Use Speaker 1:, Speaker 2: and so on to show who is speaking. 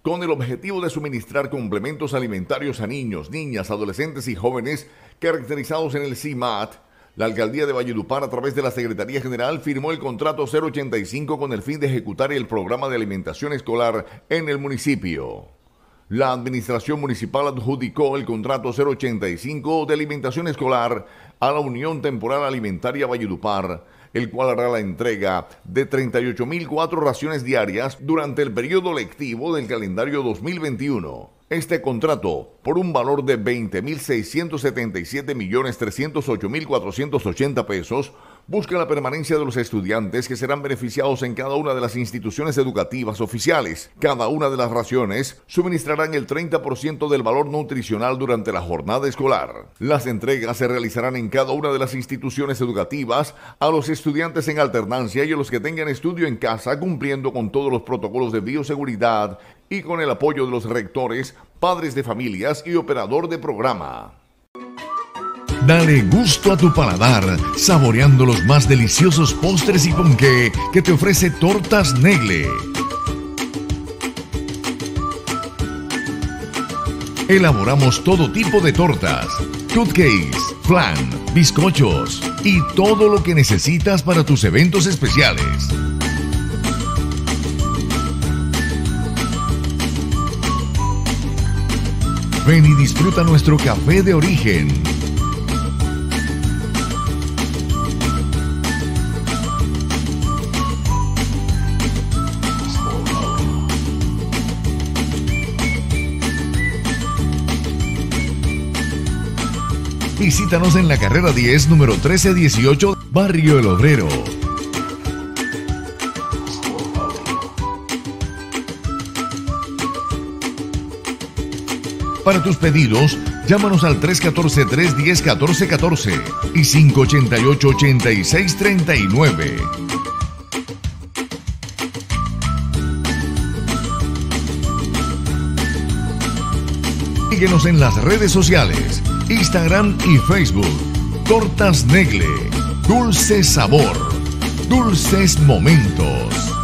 Speaker 1: con el objetivo de suministrar complementos alimentarios a niños, niñas, adolescentes y jóvenes caracterizados en el CIMAT. La Alcaldía de Valledupar, a través de la Secretaría General, firmó el contrato 085 con el fin de ejecutar el programa de alimentación escolar en el municipio. La Administración Municipal adjudicó el contrato 085 de alimentación escolar a la Unión Temporal Alimentaria Valledupar, el cual hará la entrega de 38.004 raciones diarias durante el periodo lectivo del calendario 2021. Este contrato, por un valor de 20.677.308.480 pesos, busca la permanencia de los estudiantes que serán beneficiados en cada una de las instituciones educativas oficiales. Cada una de las raciones suministrarán el 30% del valor nutricional durante la jornada escolar. Las entregas se realizarán en cada una de las instituciones educativas a los estudiantes en alternancia y a los que tengan estudio en casa, cumpliendo con todos los protocolos de bioseguridad y con el apoyo de los rectores, padres de familias y operador de programa.
Speaker 2: Dale gusto a tu paladar, saboreando los más deliciosos postres y ponqué que te ofrece Tortas Negle. Elaboramos todo tipo de tortas, cupcakes, flan, bizcochos y todo lo que necesitas para tus eventos especiales. Ven y disfruta nuestro café de origen. Visítanos en la carrera 10, número 1318, Barrio El Obrero. Para tus pedidos, llámanos al 314-310-1414 y 588-8639. Síguenos en las redes sociales, Instagram y Facebook. Tortas Negle, dulce sabor, dulces momentos.